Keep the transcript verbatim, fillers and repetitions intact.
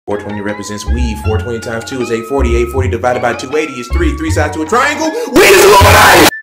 four twenty represents weed. four twenty times two is eight forty. eight forty divided by two eighty is three. Three sides to a triangle. Weed is Illuminati!